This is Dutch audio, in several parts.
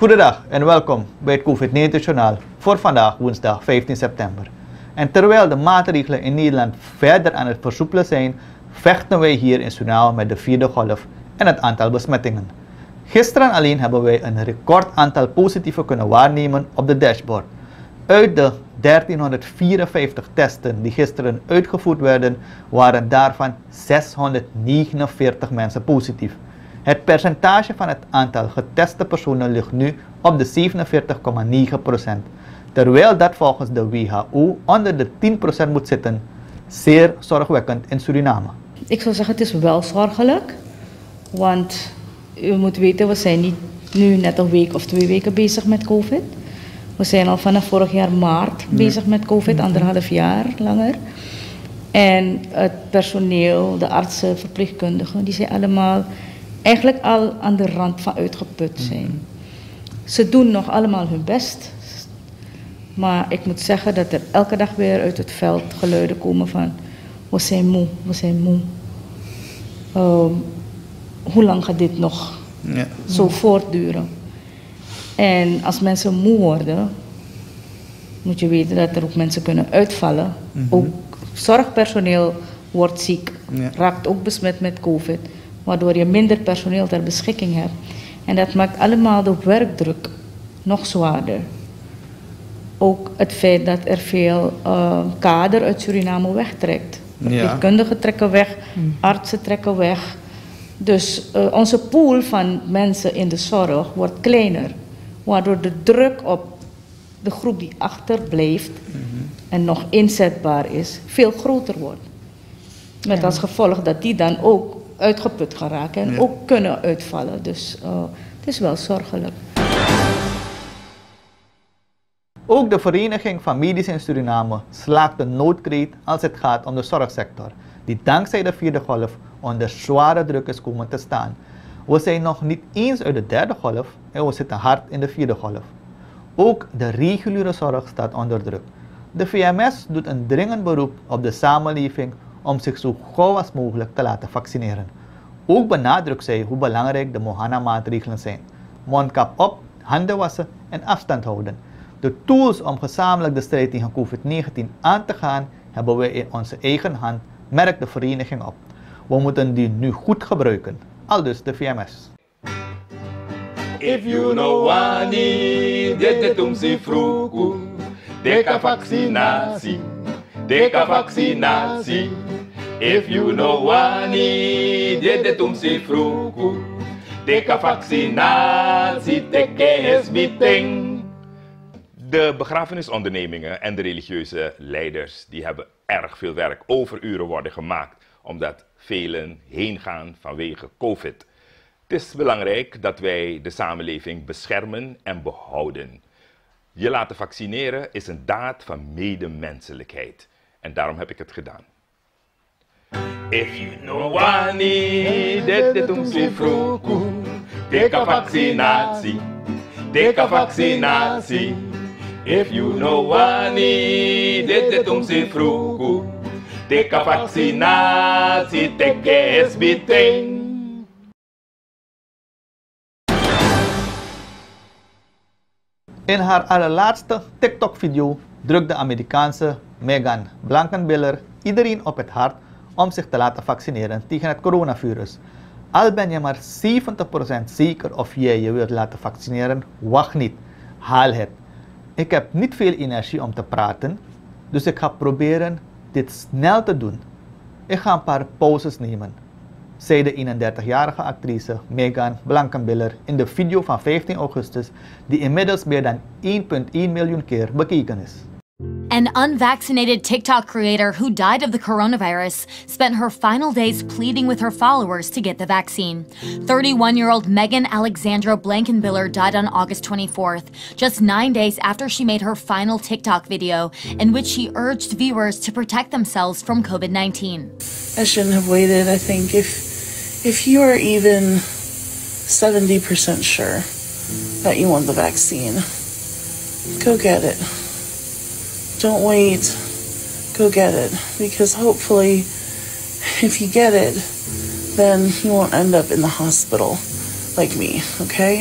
Goedendag en welkom bij het COVID-19-journaal voor vandaag woensdag 15 september. En terwijl de maatregelen in Nederland verder aan het versoepelen zijn, vechten wij hier in Suriname met de vierde golf en het aantal besmettingen. Gisteren alleen hebben wij een record aantal positieven kunnen waarnemen op de dashboard. Uit de 1354 testen die gisteren uitgevoerd werden, waren daarvan 649 mensen positief. Het percentage van het aantal geteste personen ligt nu op de 47,9%, terwijl dat volgens de WHO onder de 10% moet zitten. Zeer zorgwekkend in Suriname. Ik zou zeggen, het is wel zorgelijk, want u moet weten, we zijn niet nu net een week of 2 weken bezig met COVID. We zijn al vanaf vorig jaar maart bezig met COVID, 1,5 jaar langer. En het personeel, de artsen, verpleegkundigen, die zijn allemaal eigenlijk al aan de rand van uitgeput zijn. Ze doen nog allemaal hun best. Maar ik moet zeggen dat er elke dag weer uit het veld geluiden komen van we zijn moe, we zijn moe. Hoe lang gaat dit nog zo voortduren? En als mensen moe worden, moet je weten dat er ook mensen kunnen uitvallen. Ook zorgpersoneel wordt ziek, raakt ook besmet met COVID, waardoor je minder personeel ter beschikking hebt. En dat maakt allemaal de werkdruk nog zwaarder. Ook het feit dat er veel kader uit Suriname wegtrekt. Verpleegkundigen trekken weg, artsen trekken weg. Dus onze pool van mensen in de zorg wordt kleiner. Waardoor de druk op de groep die achterblijft en nog inzetbaar is, veel groter wordt. Met als gevolg dat die dan ook uitgeput gaan raken en ook kunnen uitvallen. Dus het is wel zorgelijk. Ook de Vereniging van Medici in Suriname slaakt de noodkreet als het gaat om de zorgsector, die dankzij de vierde golf onder zware druk is komen te staan. We zijn nog niet eens uit de derde golf en we zitten hard in de vierde golf. Ook de reguliere zorg staat onder druk. De VMS doet een dringend beroep op de samenleving om zich zo gauw als mogelijk te laten vaccineren. Ook benadrukt zij hoe belangrijk de Mohana-maatregelen zijn. Mondkap op, handen wassen en afstand houden. De tools om gezamenlijk de strijd tegen COVID-19 aan te gaan, hebben we in onze eigen hand, merkt de vereniging op. We moeten die nu goed gebruiken. Aldus de VMS. If you know wani, dit tumsi fruku, deka vaccinatie, deka vaccinatie. If you know wani, dit tumsi fruku, deka vaccinatie, teke esbiting. De begrafenisondernemingen en de religieuze leiders die hebben erg veel werk. Overuren worden gemaakt omdat velen heen gaan vanwege COVID. Het is belangrijk dat wij de samenleving beschermen en behouden. Je laten vaccineren is een daad van medemenselijkheid. En daarom heb ik het gedaan. If you know wani, dit tumsi fruku, deka vaccinatie, deka vaccinatie. If you know wani, dit tumsi fruku, deka vaccinatie, teke esbiting. In haar allerlaatste TikTok-video drukt de Amerikaanse Megan Blankenbiller iedereen op het hart om zich te laten vaccineren tegen het coronavirus. Al ben je maar 70% zeker of jij je wilt laten vaccineren, wacht niet, haal het. Ik heb niet veel energie om te praten, dus ik ga proberen dit snel te doen. Ik ga een paar pauzes nemen, zei de 31-jarige actrice Megan Blankenbiller in de video van 15 augustus, die inmiddels meer dan 1,1 miljoen keer bekeken is. An unvaccinated TikTok creator who died of the coronavirus spent her final days pleading with her followers to get the vaccine. 31-year-old Megan Alexandra Blankenbiller died on August 24th, just 9 days after she made her final TikTok video, in which she urged viewers to protect themselves from COVID-19. I shouldn't have waited. I think if you are even 70% sure that you want the vaccine, go get it. Don't wait, go get it, because hopefully if you get it, then you won't end up in the hospital like me, okay?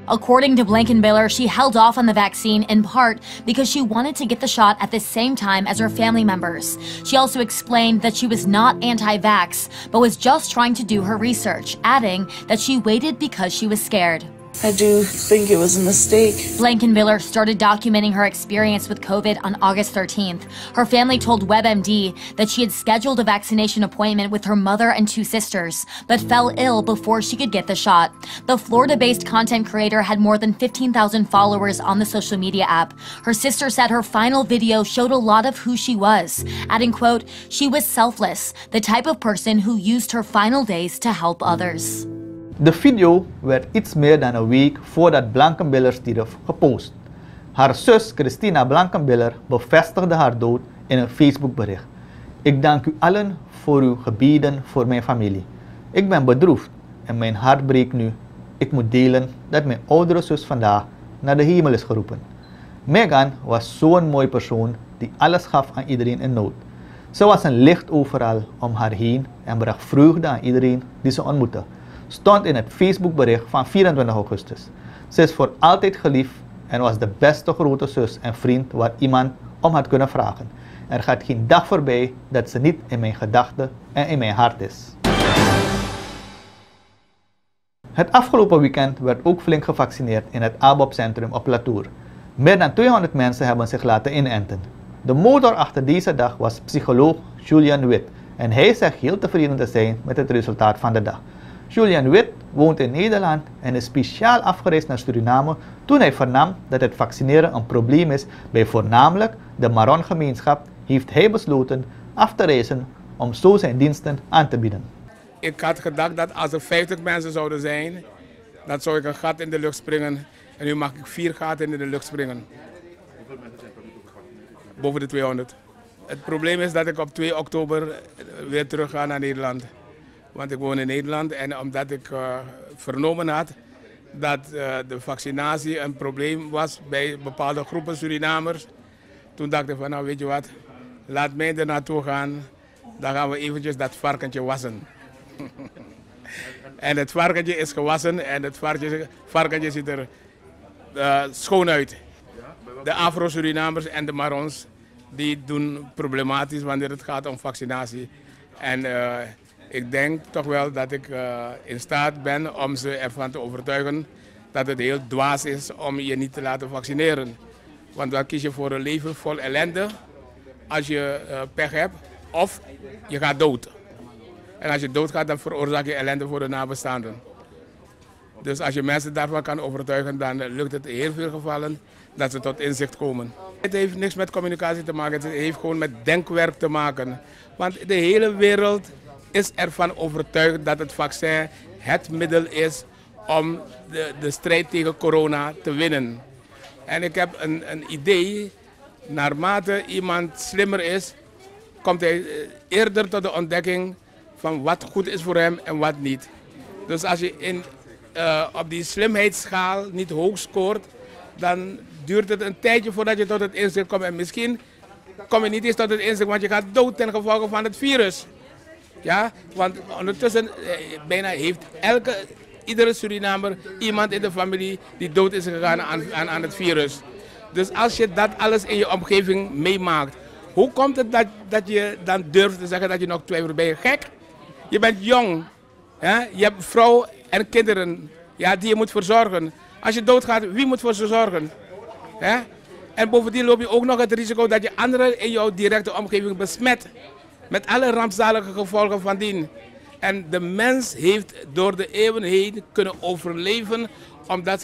According to Blankenbiller, she held off on the vaccine in part because she wanted to get the shot at the same time as her family members. She also explained that she was not anti-vax, but was just trying to do her research, adding that she waited because she was scared. I do think it was a mistake. Blankenbiller started documenting her experience with COVID on August 13th. Her family told WebMD that she had scheduled a vaccination appointment with her mother and 2 sisters, but fell ill before she could get the shot. The Florida-based content creator had more than 15,000 followers on the social media app. Her sister said her final video showed a lot of who she was, adding, quote, "She was selfless, the type of person who used her final days to help others." De video werd iets meer dan een week voordat Blankenbiller stierf gepost. Haar zus Christina Blankenbiller bevestigde haar dood in een Facebookbericht. Ik dank u allen voor uw gebeden voor mijn familie. Ik ben bedroefd en mijn hart breekt nu. Ik moet delen dat mijn oudere zus vandaag naar de hemel is geroepen. Megan was zo'n mooi persoon die alles gaf aan iedereen in nood. Ze was een licht overal om haar heen en bracht vreugde aan iedereen die ze ontmoette. Stond in het Facebookbericht van 24 augustus. Ze is voor altijd geliefd en was de beste grote zus en vriend waar iemand om had kunnen vragen. Er gaat geen dag voorbij dat ze niet in mijn gedachten en in mijn hart is. Het afgelopen weekend werd ook flink gevaccineerd in het ABOP-centrum op Latour. Meer dan 200 mensen hebben zich laten inenten. De motor achter deze dag was psycholoog Julian Wit en hij zegt heel tevreden te zijn met het resultaat van de dag. Julian Wit woont in Nederland en is speciaal afgereisd naar Suriname toen hij vernam dat het vaccineren een probleem is bij voornamelijk de Maron-gemeenschap, heeft hij besloten af te reizen om zo zijn diensten aan te bieden. Ik had gedacht dat als er 50 mensen zouden zijn, dan zou ik een gat in de lucht springen en nu mag ik 4 gaten in de lucht springen. Hoeveel mensen zijn tot nu toe gevaccineerd? Boven de 200. Het probleem is dat ik op 2 oktober weer terug ga naar Nederland. Want ik woon in Nederland en omdat ik vernomen had dat de vaccinatie een probleem was bij bepaalde groepen Surinamers. Toen dacht ik van nou weet je wat, laat mij er naartoe gaan. Dan gaan we eventjes dat varkentje wassen. En het varkentje is gewassen en het varkentje ziet er schoon uit. De Afro-Surinamers en de Marons die doen problematisch wanneer het gaat om vaccinatie. En ik denk toch wel dat ik in staat ben om ze ervan te overtuigen dat het heel dwaas is om je niet te laten vaccineren. Want dan kies je voor een leven vol ellende als je pech hebt of je gaat dood. En als je doodgaat dan veroorzaak je ellende voor de nabestaanden. Dus als je mensen daarvan kan overtuigen dan lukt het in heel veel gevallen dat ze tot inzicht komen. Het heeft niks met communicatie te maken, het heeft gewoon met denkwerk te maken. Want de hele wereld is ervan overtuigd dat het vaccin het middel is om de strijd tegen corona te winnen. En ik heb een idee, naarmate iemand slimmer is, komt hij eerder tot de ontdekking van wat goed is voor hem en wat niet. Dus als je op die slimheidsschaal niet hoog scoort, dan duurt het een tijdje voordat je tot het inzicht komt. En misschien kom je niet eens tot het inzicht, want je gaat dood ten gevolge van het virus. Ja, want ondertussen bijna heeft iedere Surinamer iemand in de familie die dood is gegaan aan het virus. Dus als je dat alles in je omgeving meemaakt, hoe komt het dat je dan durft te zeggen dat je nog twijfelt? Ben je gek? Je bent jong, ja? Je hebt vrouw en kinderen, ja, die je moet verzorgen. Als je doodgaat, wie moet voor ze zorgen? Ja? En bovendien loop je ook nog het risico dat je anderen in jouw directe omgeving besmet. Met alle rampzalige gevolgen van dien. En de mens heeft door de eeuwen heen kunnen overleven omdat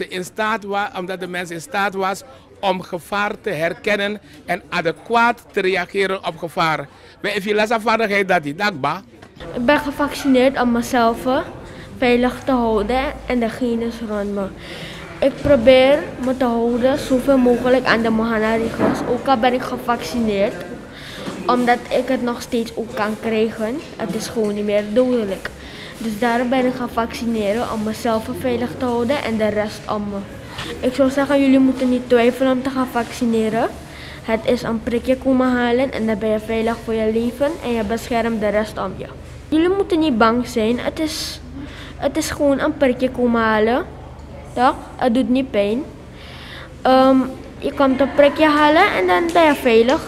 de mens in staat was om gevaar te herkennen en adequaat te reageren op gevaar. Bij veel vaardigheid dat die dankbaar. Ik ben gevaccineerd om mezelf veilig te houden en degene rond me. Ik probeer me te houden zoveel mogelijk aan de Mohana-regels. Ook al ben ik gevaccineerd, omdat ik het nog steeds ook kan krijgen. Het is gewoon niet meer dodelijk. Dus daarom ben ik gaan vaccineren om mezelf veilig te houden en de rest om me. Ik zou zeggen, jullie moeten niet twijfelen om te gaan vaccineren. Het is een prikje komen halen en dan ben je veilig voor je leven en je beschermt de rest om je. Jullie moeten niet bang zijn. Het is gewoon een prikje komen halen Toch? Het doet niet pijn. Je komt een prikje halen en dan ben je veilig.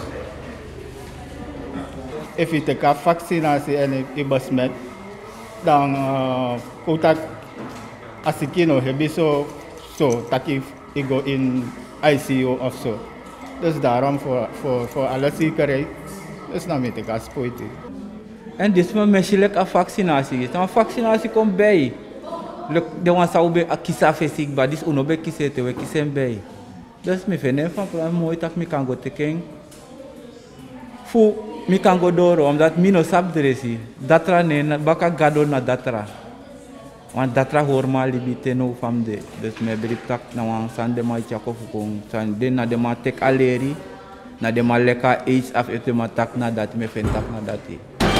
Als je de vaccinatie en je besmet, dan komt dat als ik nog heb zo dat ik go in ICU of zo. Dus daarom voor alle zekerheid, is dan met elkaar spoiten. En dit is mijn menselijke vaccinatie. De vaccinatie komt bij. De was zou bij kiezen fysiek, dus uno bij kiezen te we kiezen bij. Dus me vind van plan mooi dat me kan go teken. Fu me kan go door omdat me no sap dresi. Datra ne baka gado na datra. Want datra horma libite no famde. Dus me beriptak na wan sande ma chako fukong sande na de ma tek aleri na de ma leka AIDS af ete ma tak na dat me vind tak na dati.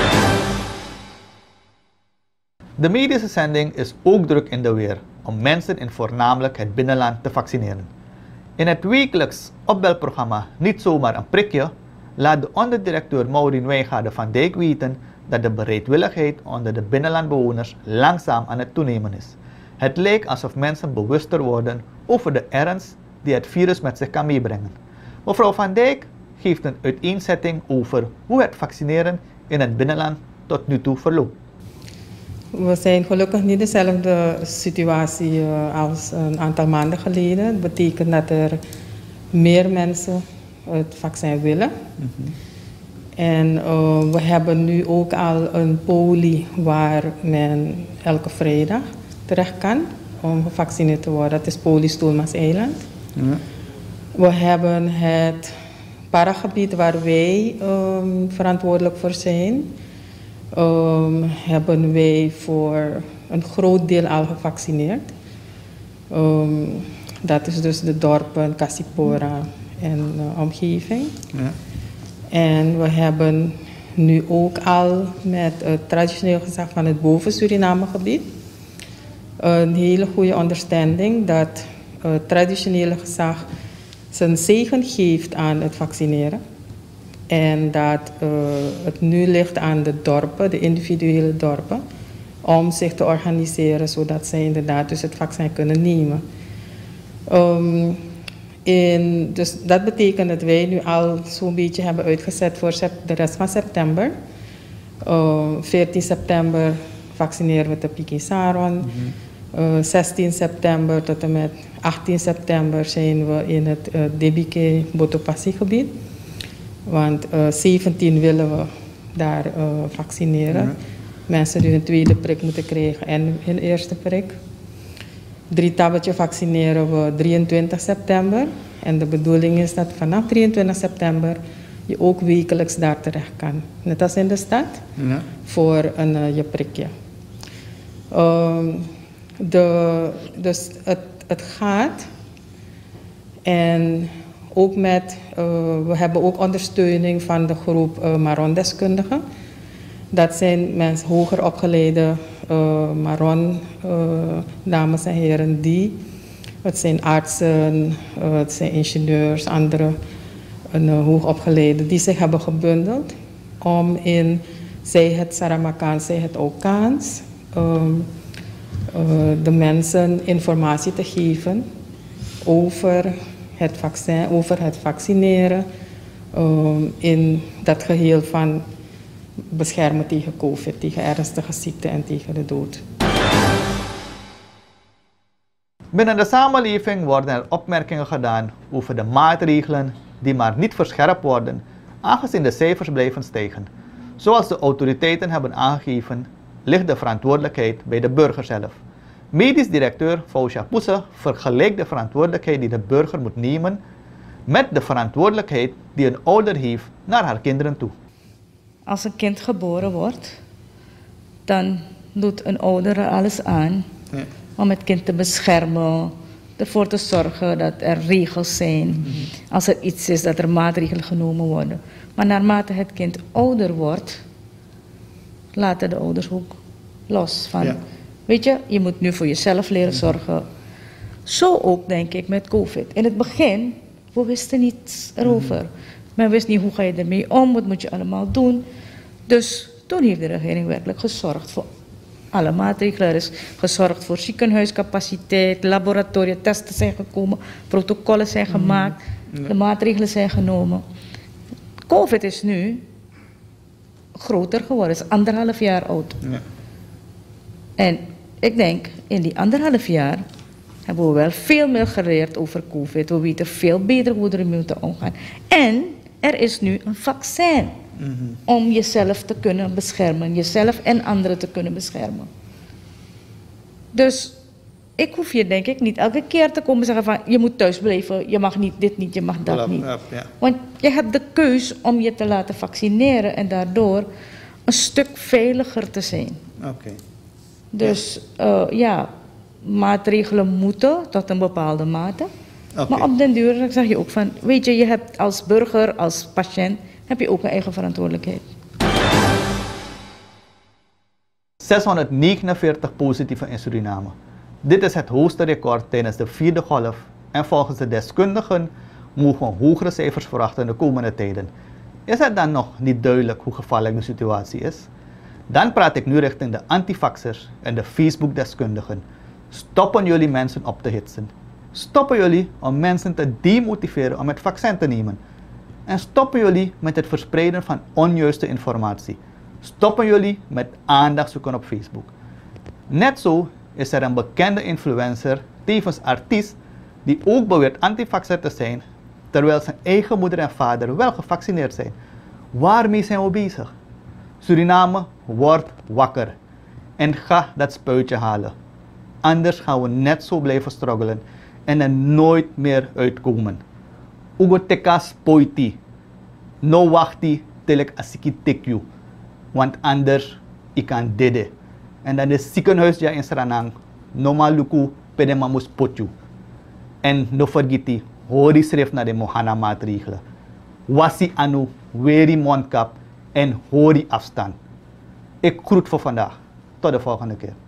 De medische zending is ook druk in de weer om mensen in voornamelijk het binnenland te vaccineren. In het wekelijks opbelprogramma Niet Zomaar een Prikje laat de onderdirecteur Maureen Wijngaarden van Dijk weten dat de bereidwilligheid onder de binnenlandbewoners langzaam aan het toenemen is. Het lijkt alsof mensen bewuster worden over de ernst die het virus met zich kan meebrengen. Mevrouw van Dijk geeft een uiteenzetting over hoe het vaccineren in het binnenland tot nu toe verloopt. We zijn gelukkig niet dezelfde situatie als een aantal maanden geleden. Dat betekent dat er meer mensen het vaccin willen. En we hebben nu ook al een poli waar men elke vrijdag terecht kan om gevaccineerd te worden. Dat is Poli Stoelmaas-eiland. We hebben het paragebied waar wij verantwoordelijk voor zijn. Hebben wij voor een groot deel al gevaccineerd. Dat is dus de dorpen Kasipora en omgeving. Ja. En we hebben nu ook al met het traditioneel gezag van het boven-Suriname-gebied een hele goede understanding dat het traditionele gezag zijn zegen geeft aan het vaccineren. En dat het nu ligt aan de dorpen, de individuele dorpen, om zich te organiseren zodat zij inderdaad dus het vaccin kunnen nemen. Dus dat betekent dat wij nu al zo'n beetje hebben uitgezet voor de rest van september. 14 september vaccineren we de Piki Saron. 16 september tot en met 18 september zijn we in het Debike Botopassi gebied. Want 17 willen we daar vaccineren. Mensen die een tweede prik moeten krijgen en hun eerste prik. 3 tabbetje vaccineren we 23 september. En de bedoeling is dat vanaf 23 september je ook wekelijks daar terecht kan. Net als in de stad, voor je prikje. Dus het gaat. En ook we hebben ook ondersteuning van de groep Maron-deskundigen. Dat zijn mensen, hoger opgeleide Maron, dames en heren, het zijn artsen, het zijn ingenieurs, anderen, hoogopgeleide, die zich hebben gebundeld om in, zij het Saramakan, zij het Okaans, de mensen informatie te geven over het vaccin, over het vaccineren, in dat geheel van beschermen tegen COVID, tegen ernstige ziekte en tegen de dood. Binnen de samenleving worden er opmerkingen gedaan over de maatregelen die maar niet verscherpt worden, aangezien de cijfers blijven stijgen. Zoals de autoriteiten hebben aangegeven, ligt de verantwoordelijkheid bij de burger zelf. Medisch directeur Fausja Poese vergelijkt de verantwoordelijkheid die de burger moet nemen met de verantwoordelijkheid die een ouder heeft naar haar kinderen toe. Als een kind geboren wordt, dan doet een ouder er alles aan om het kind te beschermen, ervoor te zorgen dat er regels zijn. Als er iets is, dat er maatregelen genomen worden. Maar naarmate het kind ouder wordt, laten de ouders ook los van... Weet je, je moet nu voor jezelf leren zorgen. Zo ook, denk ik, met COVID. In het begin, we wisten niets erover. Men wist niet hoe ga je ermee om, wat moet je allemaal doen. Dus toen heeft de regering werkelijk gezorgd voor Alle maatregelen. Er is gezorgd voor ziekenhuiscapaciteit, laboratoriumtesten zijn gekomen, protocollen zijn gemaakt, de maatregelen zijn genomen. COVID is nu groter geworden, is 1,5 jaar oud. Ja. En ik denk, in die 1,5 jaar hebben we wel veel meer geleerd over COVID. We weten veel beter hoe we ermee moeten omgaan. En er is nu een vaccin om jezelf te kunnen beschermen. Jezelf en anderen te kunnen beschermen. Dus ik hoef je denk ik niet elke keer te komen zeggen van je moet thuis blijven, je mag niet dit niet, je mag dat niet. Ja. Want je hebt de keus om je te laten vaccineren en daardoor een stuk veiliger te zijn. Dus ja, maatregelen moeten tot een bepaalde mate. Maar op den duur zeg je ook van, weet je hebt als burger, als patiënt, heb je ook een eigen verantwoordelijkheid. 649 positieven in Suriname. Dit is het hoogste record tijdens de 4e golf en volgens de deskundigen mogen we hogere cijfers verwachten in de komende tijden. Is het dan nog niet duidelijk hoe gevaarlijk de situatie is? Dan praat ik nu richting de antivaxers en de Facebook-deskundigen. Stoppen jullie mensen op te hitsen? Stoppen jullie om mensen te demotiveren om het vaccin te nemen? En stoppen jullie met het verspreiden van onjuiste informatie? Stoppen jullie met aandacht zoeken op Facebook? Net zo is er een bekende influencer, tevens artiest, die ook beweert antivaxer te zijn, terwijl zijn eigen moeder en vader wel gevaccineerd zijn. Waarmee zijn we bezig? Suriname wordt wakker en ga dat spuitje halen. Anders gaan we net zo blijven struggelen en er nooit meer uitkomen. Ugo teka spoiti. No wachti till ik asiki tekju. Want anders ik kan dede. En dan is ziekenhuis ja in Sranang. No maluku pedemamus potju. En no vergeti, hori schreef naar de Mohana maatregelen. Wasi anu, weri mondkap en hori afstand. Ik groet voor vandaag. Tot de volgende keer.